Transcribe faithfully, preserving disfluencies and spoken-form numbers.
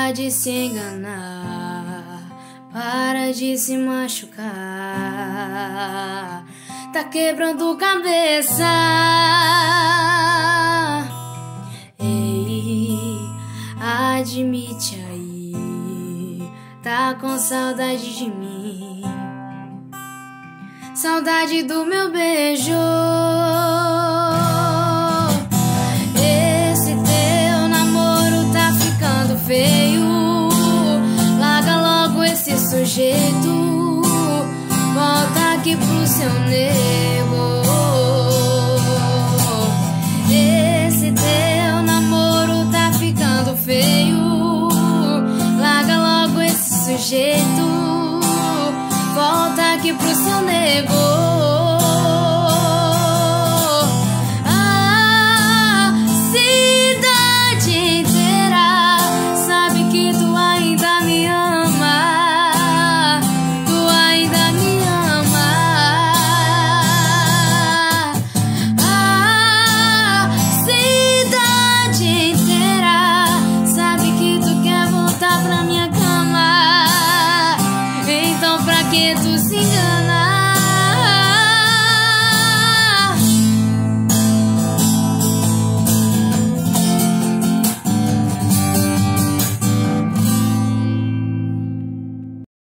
Para de se enganar, para de se machucar. Tá quebrando cabeça. Ei, admite aí, tá com saudade de mim, saudade do meu beijo. Esse teu namoro tá ficando feio, larga logo esse sujeito, volta aqui pro seu nego. Esse teu namoro tá ficando feio, larga logo esse sujeito, volta aqui pro seu nego.